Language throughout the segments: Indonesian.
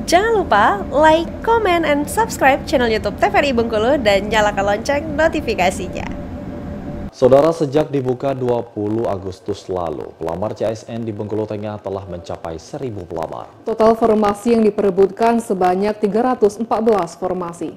Jangan lupa like, comment, and subscribe channel YouTube TVRI Bengkulu dan nyalakan lonceng notifikasinya. Saudara, sejak dibuka 20 Agustus lalu, pelamar CASN di Bengkulu Tengah telah mencapai 1.000 pelamar. Total formasi yang diperebutkan sebanyak 314 formasi.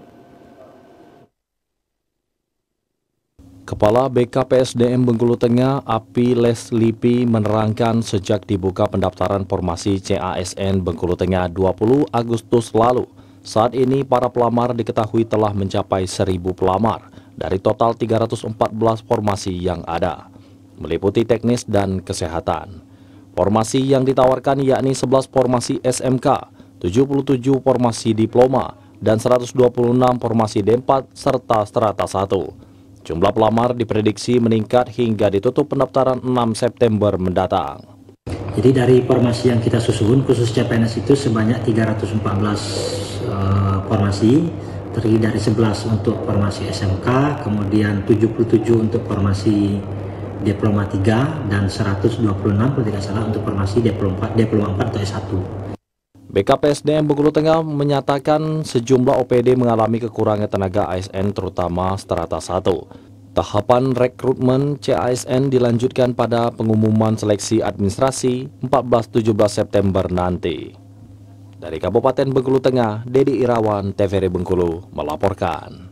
Kepala BKPSDM Bengkulu Tengah, Api Leslipi, menerangkan sejak dibuka pendaftaran formasi CASN Bengkulu Tengah 20 Agustus lalu, saat ini para pelamar diketahui telah mencapai 1.000 pelamar dari total 314 formasi yang ada, meliputi teknis dan kesehatan. Formasi yang ditawarkan yakni 11 formasi SMK, 77 formasi diploma, dan 126 formasi D4 serta strata 1. Jumlah pelamar diprediksi meningkat hingga ditutup pendaftaran 6 September mendatang. Jadi dari formasi yang kita susun khusus CPNS itu sebanyak 314 formasi, terdiri dari 11 untuk formasi SMK, kemudian 77 untuk formasi Diploma 3 dan 126 kalau tidak salah untuk formasi Diploma 4 atau S1. BKPSDM Bengkulu Tengah menyatakan sejumlah OPD mengalami kekurangan tenaga ASN terutama strata 1. Tahapan rekrutmen CASN dilanjutkan pada pengumuman seleksi administrasi 14-17 September nanti. Dari Kabupaten Bengkulu Tengah, Dedi Irawan, TVRI Bengkulu melaporkan.